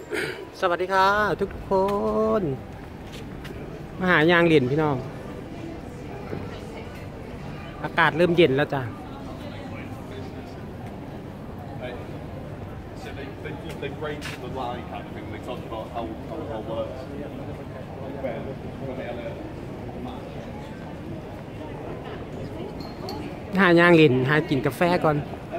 สวัสดีค่ะทุกคนมาหายางเหรียญพี่น้องอากาศเริ่มเย็นแล้วจ้ะหายางเหรียญหากินกาแฟก่อน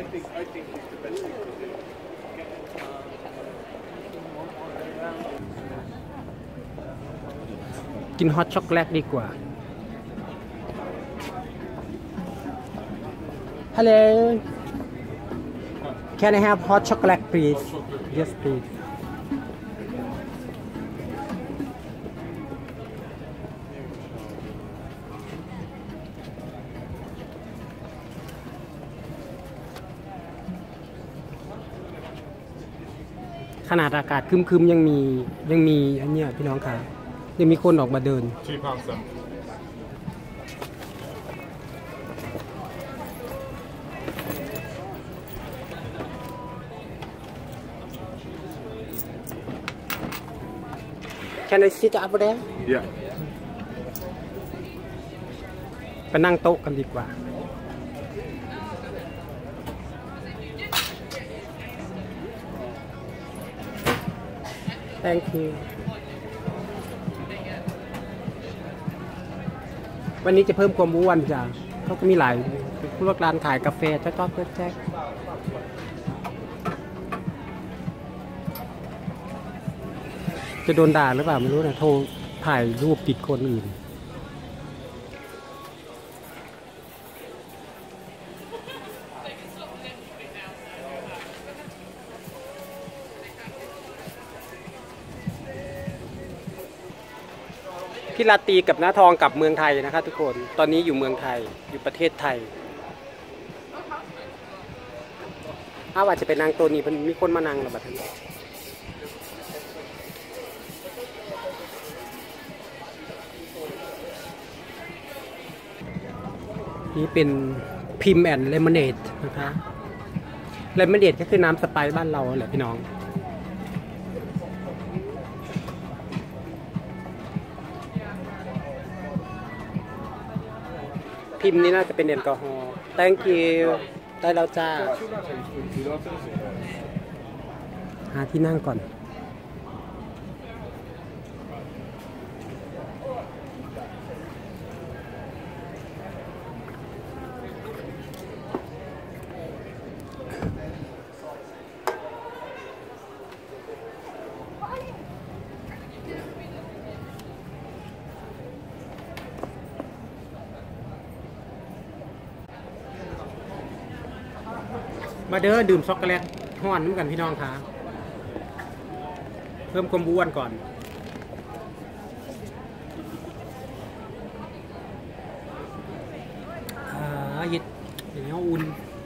กินฮอตช็อกโกแลตดีกว่า Hello Can I have hot chocolate please Yes please ขนาดอากาศครึมๆยังมีอันเนี้ยพี่น้องค่ะยังมีคนออกมาเดินCan I sit up there? Yeah. ไปนั่งโต๊ะกันดีกว่า Thank you วันนี้จะเพิ่มความอ้วนจ้ะเขาก็มีหลายพวกร้านขายกาแฟแจ๊กแจ๊กจะโดนด่าหรือเปล่าไม่รู้นะโทรถ่ายรูปติดคนอื่นพี่ลาตีกับน้าทองกับเมืองไทยนะคะทุกคนตอนนี้อยู่เมืองไทยอยู่ประเทศไทยถ้าว่าจะไปนั่งตัวนี้มันมีคนมานั่งหรือเปล่านี่เป็นพิมแอนเลมอนเนดนะคะเลมอนเนดก็คือน้ำสไปซ์บ้านเราแหละพี่น้องพิมพ์นี้น่าจะเป็นแอลกอฮอล์ thank you ได้แล้วจ้าหาที่นั่งก่อนมาเด้อดื่มช็อกโกแลตห้อนน้ำกันพี่น้องค่ะเพิ่มความอ้วนก่อนเย็ดอย่างนี้อุ่น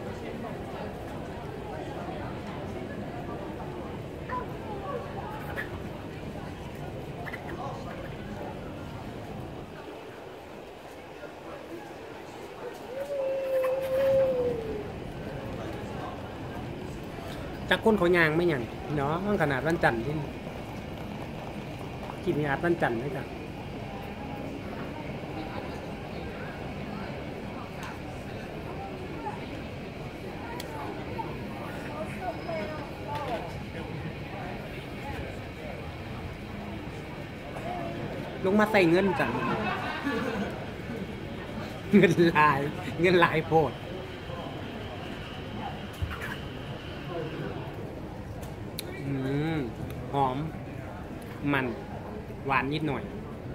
จากคนเขายางไม่หยั่งเนาะขนาดวันจันทร์ที่กินอาดวันจันทร์ด้วยจ้ะลงมาใส่เงินจ้ะเงินลายโพดหอมมันหวานนิดหน่อย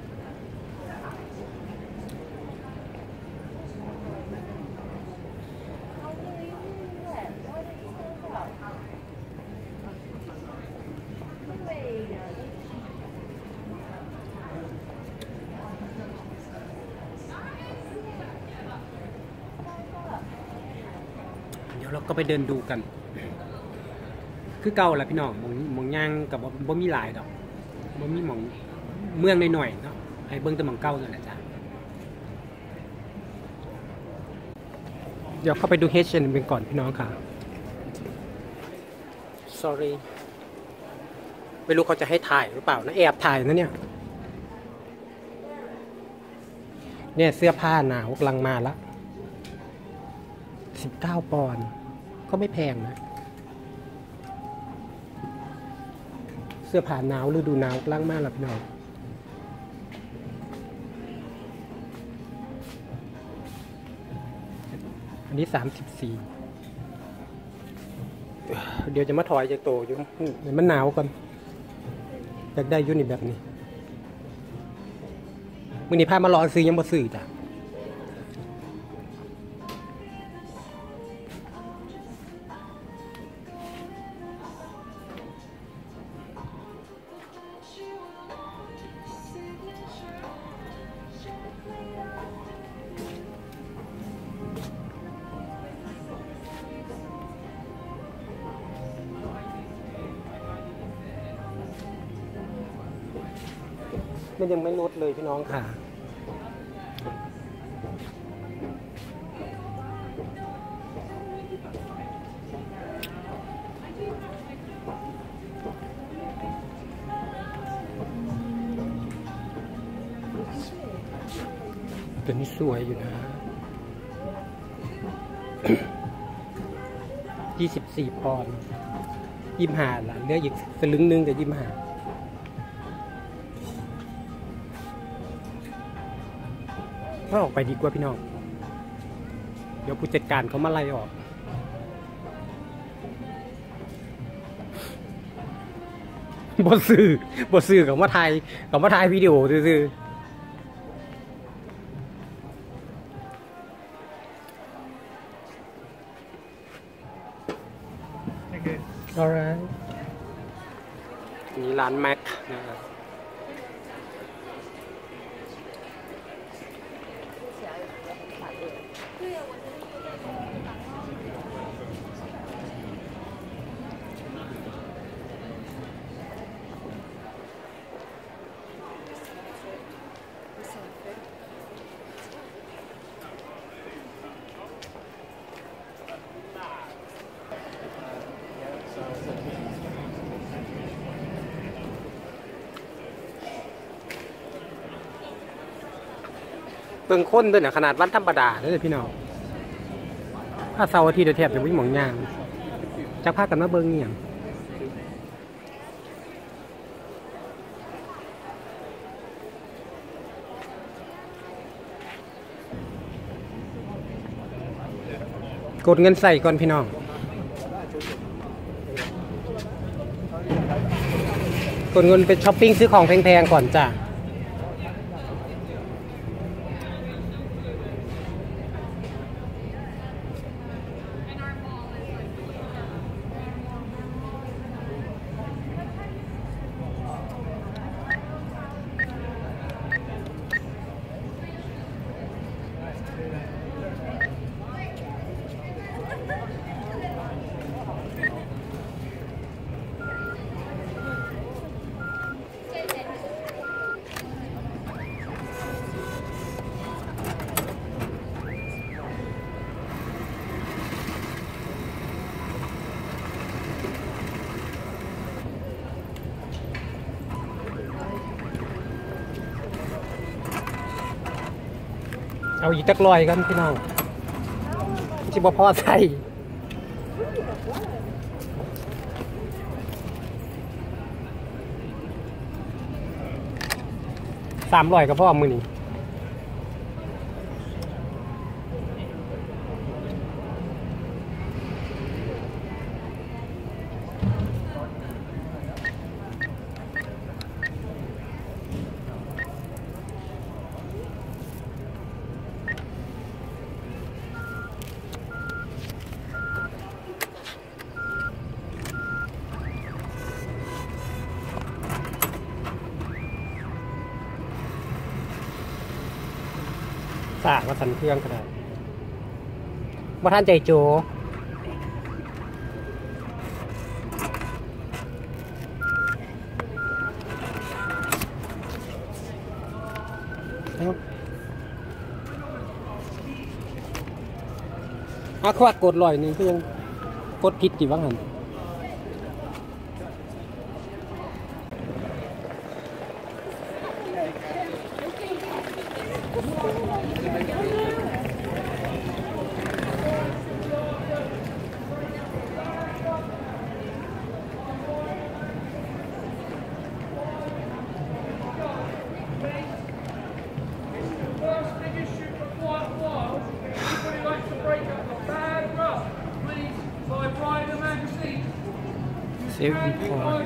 เดี๋ยวเราก็ไปเดินดูกันคือเก่าแหละพี่น้องมองย่างกับบ่มีหลายดอกบ่มีหมองเมืองหน่อยๆเนาะให้เบิ่งแต่หมองเก่านั่นแหละจ้ะเดี๋ยวเข้าไปดู H&M เป็นก่อนพี่น้องค่ะ sorry ไม่รู้เขาจะให้ถ่ายหรือเปล่านะแอบถ่ายนะเนี่ยเสื้อผ้าหนาวกำลังมาละ19 ปอนด์ก็ไม่แพงนะเสื้อผ้าหนาวฤดูหนาวกำลังมาแล้วพี่น้องอันนี้34เดี๋ยวจะมาถอยจากโตอยู่เดี๋ยวมันหนาวก่อนอยากได้ยูนิแบบนี้มื่อนี้พามารอซื้อยังบ่ซื้อจ้ะมันยังไม่ลดเลยพี่น้องค่ะตัวนี้สวยอยู่นะ24 ปอนด์25 ล่ะเหลืออีกสลึงนึงแต่25ก็ออกไปดีกว่าพี่น้องเดี๋ยวผู้จัดการเขามาไล่ออกบ่ซื้อของมาถ่ายวิดีโอซื้อalright นี่ร้านแม็กนะครับเบิ่งคนด้วยนะขนาดวันธรรมดาเลยพี่น้องถ้าเสาร์อาทิตย์แทบจะไม่หมองยางจะพากันมาเบิ่งเนี่ยกดเงินใส่ก่อนพี่น้องกดเงินไปช้อปปิ้งซื้อของแพงๆก่อนจ้ะเอาอีกจักรอยกันพี่น้องจิบพอใส่300กับพ่อมือนี่มาสั่นเครื่องก็ได้ว่าท่านใจโจควาดกดลอยนึงก็ยังกดผิดกี่บ้างหัน 7 point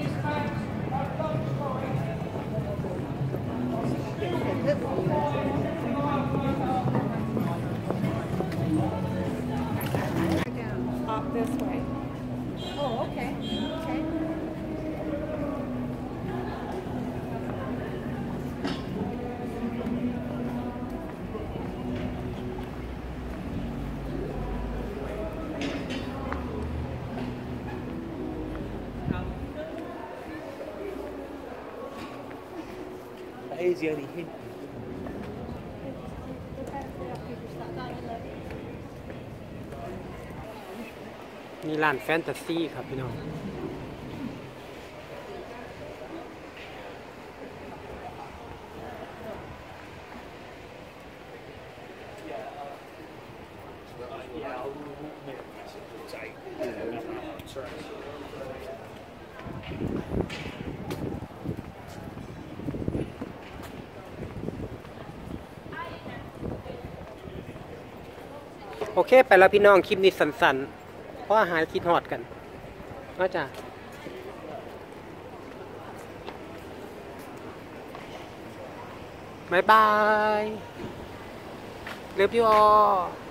Up this way. Oh, okay. Okay. 哎，姐，你看。 นี่ร้านแฟนตาซีครับพี่น้อง โอเคไปแล้วพี่น้องคลิปนี้สั้นๆเพราะอาหารคิดฮอดกันก็จะบายบายเลิฟยูออ